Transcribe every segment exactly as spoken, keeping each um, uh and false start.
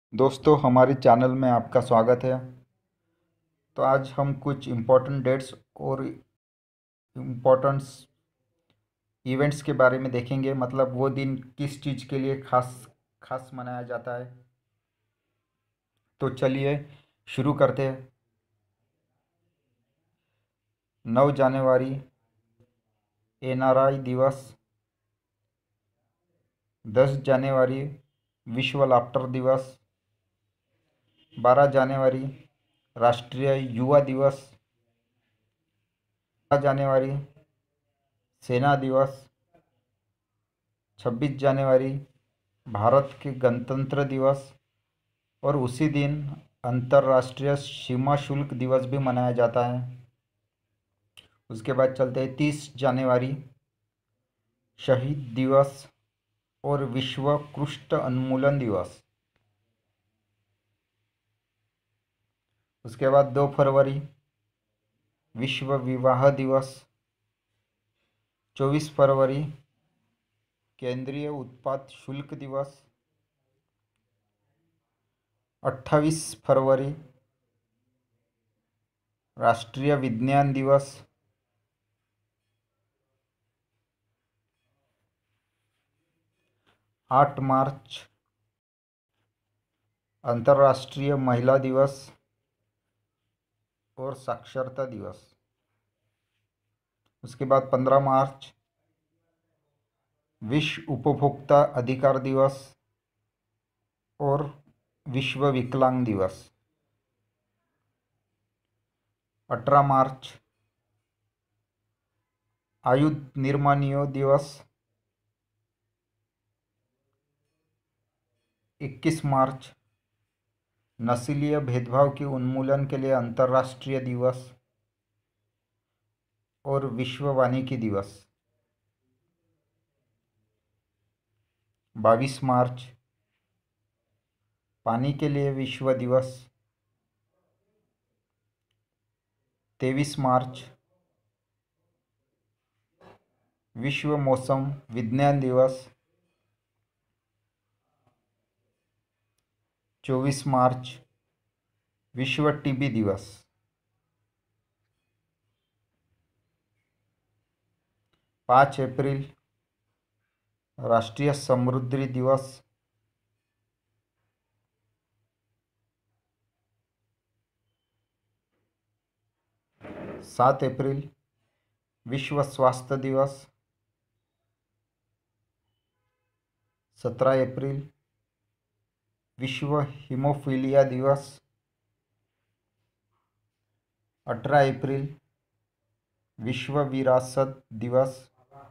दोस्तों, हमारे चैनल में आपका स्वागत है। तो आज हम कुछ इम्पोर्टेंट डेट्स और इम्पोर्टेंट्स इवेंट्स के बारे में देखेंगे। मतलब वो दिन किस चीज़ के लिए खास खास मनाया जाता है। तो चलिए शुरू करते हैं। नौ जनवरी, एन आर आई दिवस। दस जनवरी, विश्व लाफ्टर दिवस। बारह जनवरी, राष्ट्रीय युवा दिवस। पंद्रह जनवरी, सेना दिवस। छब्बीस जनवरी, भारत के गणतंत्र दिवस। और उसी दिन अंतर्राष्ट्रीय सीमा शुल्क दिवस भी मनाया जाता है। उसके बाद चलते हैं तीस जनवरी, शहीद दिवस और विश्व कुष्ठ उन्मूलन दिवस। उसके बाद दो फरवरी, विश्व विवाह दिवस। चौबीस फरवरी, केंद्रीय उत्पाद शुल्क दिवस। अट्ठाईस फरवरी, राष्ट्रीय विज्ञान दिवस। आठ मार्च, अंतर्राष्ट्रीय महिला दिवस और साक्षरता दिवस। उसके बाद पंद्रह मार्च, विश्व उपभोक्ता अधिकार दिवस और विश्व विकलांग दिवस। अठारह मार्च, आयुध निर्माणियों दिवस। इक्कीस मार्च, नस्लीय भेदभाव के उन्मूलन के लिए अंतर्राष्ट्रीय दिवस और विश्व वानिकी दिवस। बाईस मार्च, पानी के लिए विश्व दिवस। तेईस मार्च, विश्व मौसम विज्ञान दिवस। चौबीस मार्च, विश्व टीबी दिवस। पाँच अप्रैल, राष्ट्रीय समुद्री दिवस। सात अप्रैल, विश्व स्वास्थ्य दिवस। सत्रह अप्रैल, विश्व हीमोफीलिया दिवस। अठारह अप्रैल, विश्व विरासत दिवस।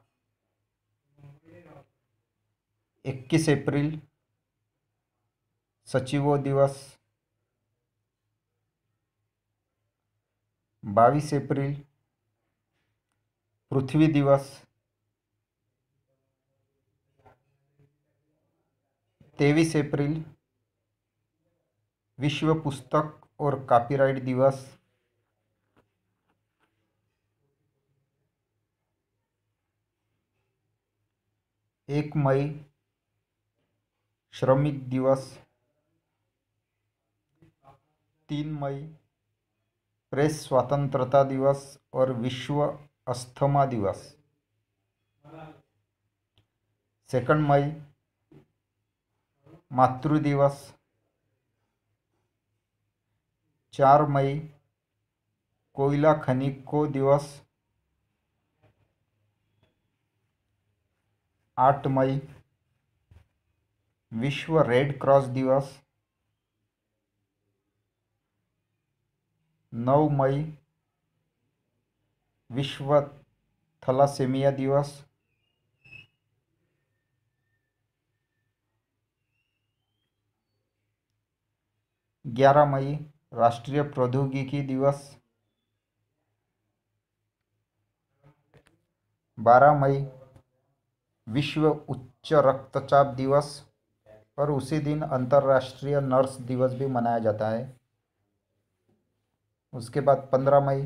इक्कीस अप्रैल, सचिवों दिवस। बाईस अप्रैल, पृथ्वी दिवस। तेईस अप्रैल, विश्व पुस्तक और कॉपीराइट दिवस। एक मई, श्रमिक दिवस। तीन मई, प्रेस स्वतंत्रता दिवस और विश्व अस्थमा दिवस। सेकंड मई, मातृ दिवस। चार मई, कोयला खनिकों दिवस। आठ मई, विश्व रेड क्रॉस दिवस। नौ मई, विश्व थैलासेमिया दिवस। ग्यारह मई, राष्ट्रीय प्रौद्योगिकी दिवस। बारह मई, विश्व उच्च रक्तचाप दिवस। और उसी दिन अंतर्राष्ट्रीय नर्स दिवस भी मनाया जाता है। उसके बाद पंद्रह मई,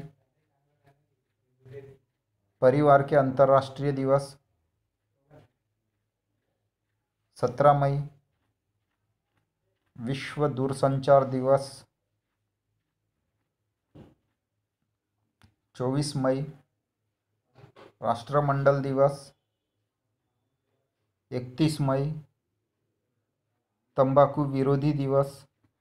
परिवार के अंतर्राष्ट्रीय दिवस। सत्रह मई, विश्व दूरसंचार दिवस चौबीस मई। राष्ट्रमंडल दिवस इकतीस मई। तंबाकू विरोधी दिवस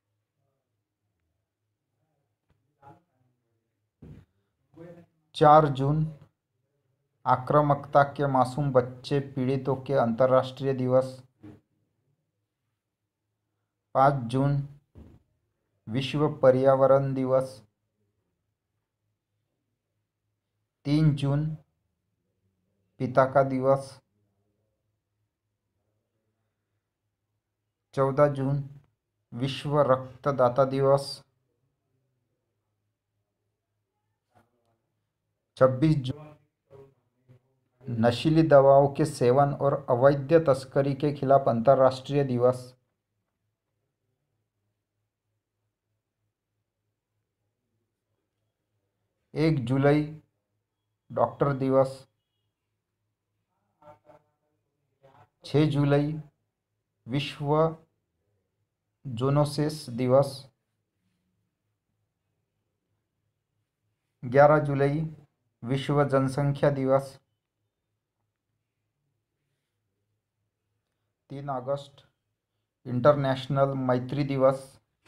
चार जून। आक्रामकता के मासूम बच्चे पीड़ितों के अंतर्राष्ट्रीय दिवस पाँच जून। विश्व पर्यावरण दिवस तीन जून। पिता का दिवस चौदह जून। विश्व रक्तदाता दिवस छब्बीस जून। नशीली दवाओं के सेवन और अवैध तस्करी के खिलाफ अंतर्राष्ट्रीय दिवस एक जुलाई। डॉक्टर दिवस छः जुलाई। विश्व जोनोसिस दिवस ग्यारह जुलाई। विश्व जनसंख्या दिवस तीन अगस्त। इंटरनेशनल मैत्री दिवस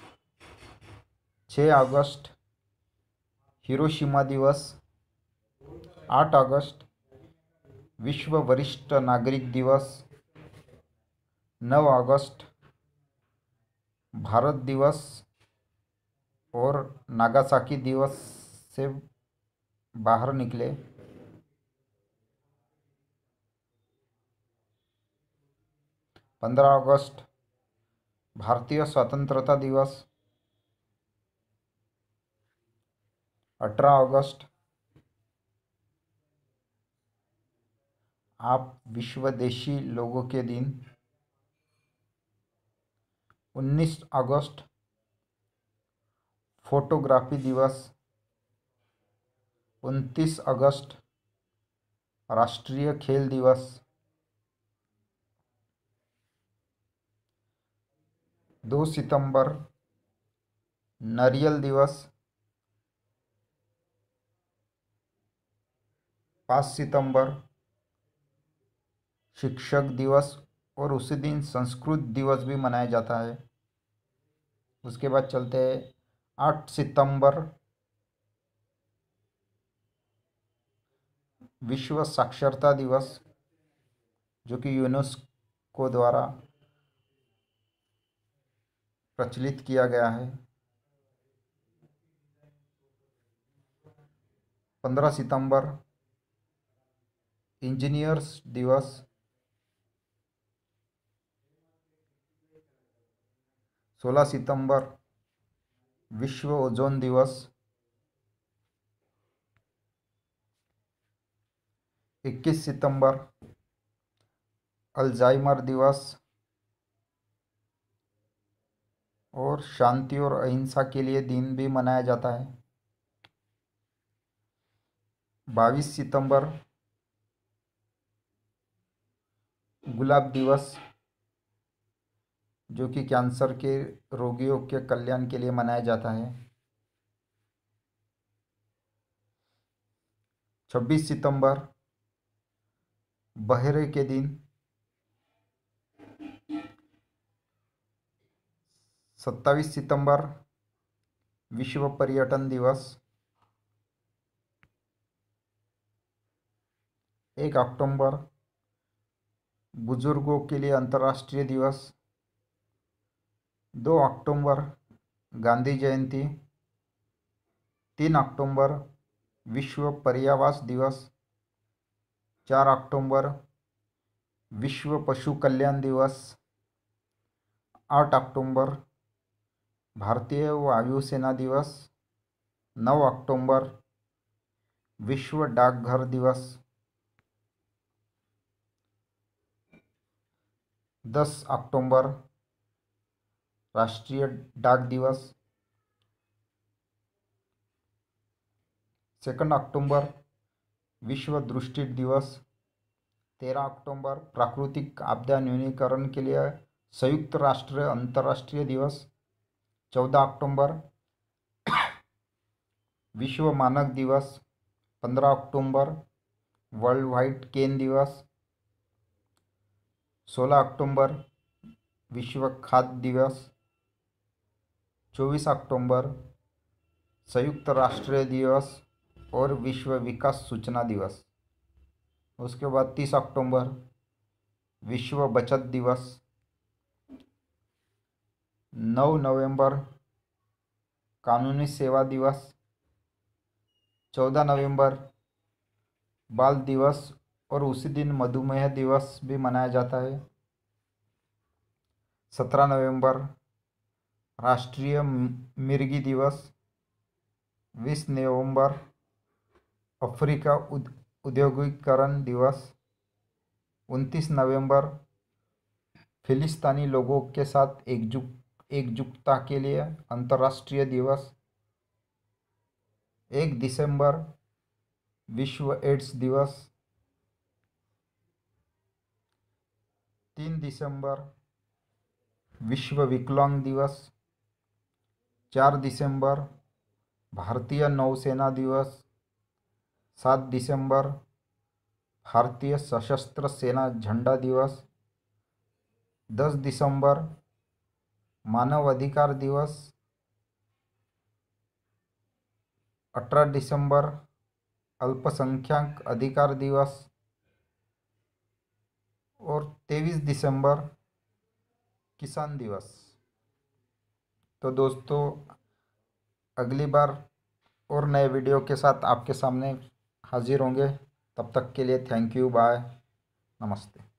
छः अगस्त। हिरोशिमा दिवस आठ अगस्त। विश्व वरिष्ठ नागरिक दिवस नौ अगस्त। भारत दिवस और नागासाकी दिवस से बाहर निकले। पंद्रह अगस्त भारतीय स्वतंत्रता दिवस। अठारह अगस्त आप विश्वदेशी लोगों के दिन। उन्नीस अगस्त फोटोग्राफी दिवस। उनतीस अगस्त राष्ट्रीय खेल दिवस। दो सितंबर नारियल दिवस। पाँच सितंबर शिक्षक दिवस और उसी दिन संस्कृत दिवस भी मनाया जाता है। उसके बाद चलते हैं आठ सितंबर विश्व साक्षरता दिवस, जो कि यूनेस्को द्वारा प्रचलित किया गया है। पंद्रह सितंबर इंजीनियर्स दिवस। सोलह सितंबर विश्व ओजोन दिवस। इक्कीस सितंबर अल्जाइमर दिवस और शांति और अहिंसा के लिए दिन भी मनाया जाता है। बाईस सितंबर गुलाब दिवस, जो कि कैंसर के रोगियों के कल्याण के लिए मनाया जाता है। छब्बीस सितंबर बहरे के दिन। सत्ताईस सितंबर विश्व पर्यटन दिवस। एक अक्टूबर बुजुर्गों के लिए अंतर्राष्ट्रीय दिवस। दो अक्टूबर गांधी जयंती। तीन अक्टूबर विश्व पर्यावरण दिवस। चार अक्टूबर विश्व पशु कल्याण दिवस। आठ अक्टूबर भारतीय वायुसेना दिवस। नौ अक्टूबर विश्व डाकघर दिवस। दस अक्टूबर राष्ट्रीय डाक दिवस। सेकंड अक्टूबर विश्व दृष्टि दिवस। तेरह अक्टूबर प्राकृतिक आपदा न्यूनीकरण के लिए संयुक्त राष्ट्र अंतर्राष्ट्रीय दिवस चौदह अक्टूबर। विश्व मानक दिवस पंद्रह अक्टूबर। वर्ल्ड वाइड केन दिवस सोलह अक्टूबर। विश्व खाद्य दिवस चौबीस अक्टूबर। संयुक्त राष्ट्र दिवस और विश्व विकास सूचना दिवस। उसके बाद तीस अक्टूबर विश्व बचत दिवस। नौ नवंबर कानूनी सेवा दिवस। चौदह नवंबर बाल दिवस और उसी दिन मधुमेह दिवस भी मनाया जाता है। सत्रह नवंबर राष्ट्रीय मिर्गी दिवस। बीस नवंबर अफ्रीका औद्योगिकरण दिवस। उनतीस नवंबर फिलिस्तीनी लोगों के साथ एकजुट एकजुटता के लिए अंतर्राष्ट्रीय दिवस। एक दिसंबर विश्व एड्स दिवस। तीन दिसंबर विश्व विकलांग दिवस। चार दिसंबर भारतीय नौसेना दिवस। सात दिसंबर भारतीय सशस्त्र सेना झंडा दिवस। दस दिसंबर मानव अधिकार दिवस। अठारह दिसंबर अल्पसंख्यक अधिकार दिवस और तेईस दिसंबर किसान दिवस। तो दोस्तों अगली बार और नए वीडियो के साथ आपके सामने हाजिर होंगे। तब तक के लिए थैंक यू, बाय, नमस्ते।